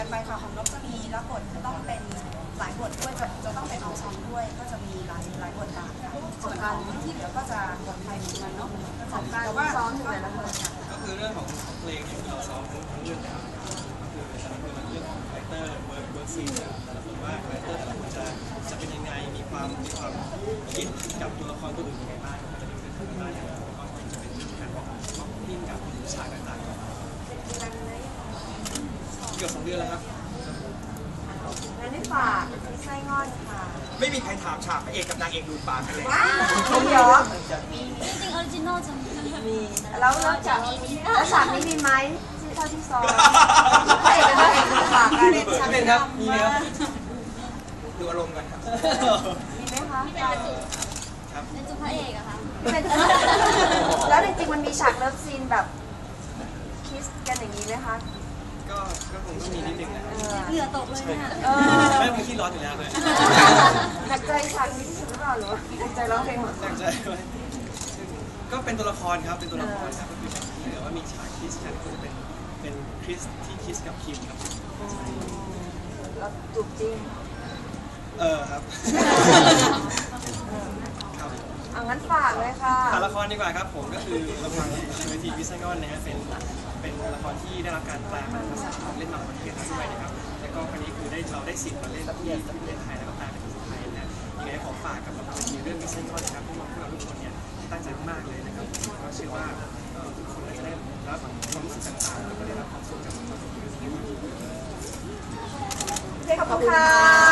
กันไปค่ะของนกจะมีรับบทต้องเป็นหลายบทด้วยจะต้องเป็นองซอมด้วยก็จะมีหลายบทบาทส่วนของที่เหลือก็จะบทไทยเหมือนกันเนาะแต่ว่าซ้อมอยู่แต่ละบทก็คือเรื่องของเพลงที่เราซ้อมทั้งเรื่องแล้วก็คือมันเรื่องของคาแรคเตอร์เวิร์กซีนแต่ละคนว่าคาแรคเตอร์แต่ละคนจะเป็นยังไงมีความคิดกับตัวละครตัวอื่นยังไงบ้างมันจะมีเรื่องของบ้านอย่างไรก็จะเป็นเรื่องการว่าวิ่งกับฉากต่างๆเกือบ2 เดือนแล้วครับงั้นได้ฝากไส้งอนค่ะไม่มีใครถามฉากพระเอกกับนางเอกดูปากกันเลยมีเหรอจริงออริจินอลจะมีแล้วฉากนี้มีไหมที่เท่าที่ซ้อมพระเอกกับนางเอกดูปากกันเป็นครับมีไหมครับดูอารมณ์กันครับมีไหมคะเป็นจุพระเอกอะค่ะแล้วจริงๆมันมีฉากเลิฟซีนแบบคิสกันอย่างนี้ไหมคะก็คงต้องมีนิดนึงนะเหงื่อตกเลยเนี่ยไม่เป็นขี้ร้อนอยู่แล้วเลยหนักใจฉากนี้ที่สุดหรือเปล่าหรือหนักใจร้องเพลงหมดหนักใจไว้ก็เป็นตัวละครครับเป็นตัวละครครับก็คือแบบเหลือว่ามีฉากคิสกันก็จะเป็นคริสที่คิสกับคิมครับแล้วจูบจริงครับงั้นฝากเลยค่ะฝากละครดีกว่าครับผมก็คือละครเวทีวิสซงอนนะฮะเป็นละครที่ได้รับการแปลมาเป็นภาษาเล่นมาประเทศด้วยนะครับแล้วก็ครั้งนี้คือเราได้สิทธิ์มาเล่นที่ประเทศไทยแล้วก็แปลเป็นภาษาไทยนะยังไงขอฝากกับละครเรื่องวิสซงอนนะครับพวกเราทุกคนเนี่ยตั้งใจมากเลยนะครับก็เชื่อว่าทุกคนจะได้รับความรู้สึกต่างๆแล้วก็ได้รับความสุขจากละครเรื่องนี้ขอบคุณค่ะ